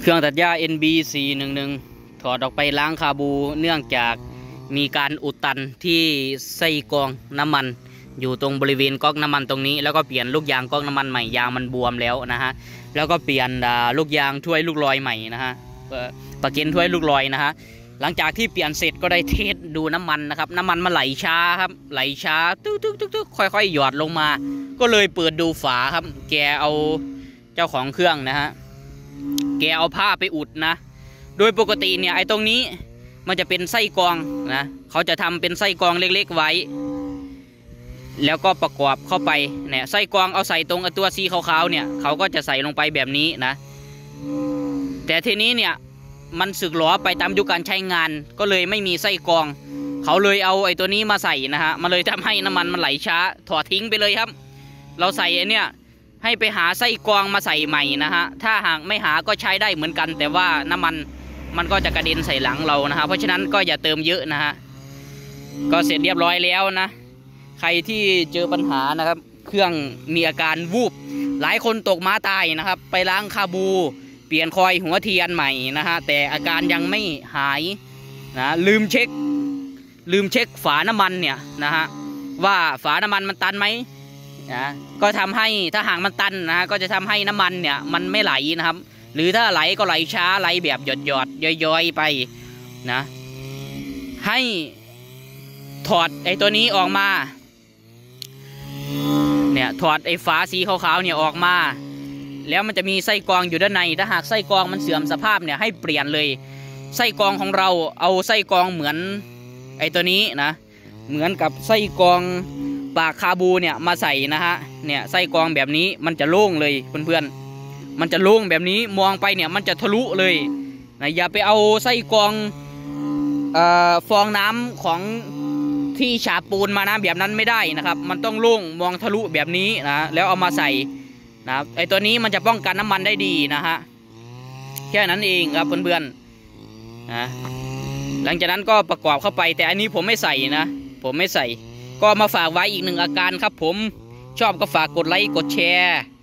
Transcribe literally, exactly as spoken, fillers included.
เครื่องตัดหญ้า เอ็น บี สี่หนึ่งหนึ่ง ถอดออกไปล้างคาบูเนื่องจากมีการอุดตันที่ไส้กรองน้ำมันอยู่ตรงบริเวณก๊อกน้ำมันตรงนี้แล้วก็เปลี่ยนลูกยางก๊อกน้ำมันใหม่ยางมันบวมแล้วนะฮะแล้วก็เปลี่ยนลูกยางถ้วยลูกลอยใหม่นะฮะปะเก็นถ้วยลูกลอยนะฮะหลังจากที่เปลี่ยนเสร็จก็ได้เทสดูน้ำมันนะครับน้ำมันมันไหลช้าครับไหลช้าตึ๊กตึ๊กตึ๊กตึ๊กค่อยๆหยอดลงมาก็เลยเปิดดูฝาครับแกเอาเจ้าของเครื่องนะฮะแกเอาผ้าไปอุดนะโดยปกติเนี่ยไอ้ตรงนี้มันจะเป็นไส้กรองนะเขาจะทำเป็นไส้กรองเล็กๆไว้แล้วก็ประกอบเข้าไปเนี่ยไส้กรองเอาใส่ตรงตัวสีขาวๆเนี่ยเขาก็จะใส่ลงไปแบบนี้นะแต่ทีนี้เนี่ยมันสึกหรอไปตามยุคการใช้งานก็เลยไม่มีไส้กรองเขาเลยเอาไอ้ตัวนี้มาใส่นะฮะมันเลยทำให้น้ำมันมันไหลช้าถอดทิ้งไปเลยครับเราใส่ไอ้เนี่ยให้ไปหาไส้กรองมาใส่ใหม่นะฮะถ้าหากไม่หาก็ใช้ได้เหมือนกันแต่ว่าน้ำมันมันก็จะกระเด็นใส่หลังเรานะฮะเพราะฉะนั้นก็อย่าเติมเยอะนะฮะก็เสร็จเรียบร้อยแล้วนะใครที่เจอปัญหานะครับเครื่องมีอาการวูบหลายคนตกม้าตายนะครับไปล้างคาบูเปลี่ยนคอยหัวเทียนใหม่นะฮะแต่อาการยังไม่หายนะลืมเช็คลืมเช็คฝาน้ำมันเนี่ยนะฮะว่าฝาน้ำมันมันตันไหมนะก็ทำให้ถ้าหากมันตันนะก็จะทำให้น้ำมันเนี่ยมันไม่ไหลนะครับหรือถ้าไหลก็ไหลช้าไหลแบบหยดหยดย่อยๆไปนะให้ถอดไอ้ตัวนี้ออกมาเนี่ยถอดไอ้ฝาสีขาวๆเนี่ยออกมาแล้วมันจะมีไส้กรองอยู่ด้านในถ้าหากไส้กรองมันเสื่อมสภาพเนี่ยให้เปลี่ยนเลยไส้กรองของเราเอาไส้กรองเหมือนไอ้ตัวนี้นะเหมือนกับไส้กรองปากคาบูเนี่ยมาใส่นะฮะเนี่ยไส้กรองแบบนี้มันจะโล่งเลยเพื่อนๆมันจะโล่งแบบนี้มองไปเนี่ยมันจะทะลุเลยนะอย่าไปเอาไส้กรองเอ่อฟองน้ำของที่ฉาบปูนมานะแบบนั้นไม่ได้นะครับมันต้องโล่งมองทะลุแบบนี้นะแล้วเอามาใส่นะไอตัวนี้มันจะป้องกันน้ำมันได้ดีนะฮะแค่นั้นเองครับเพื่อนๆนะหลังจากนั้นก็ประกอบเข้าไปแต่อันนี้ผมไม่ใส่นะผมไม่ใส่ก็มาฝากไว้อีกหนึ่งอาการครับผมชอบก็ฝากกดไลค์กดแชร์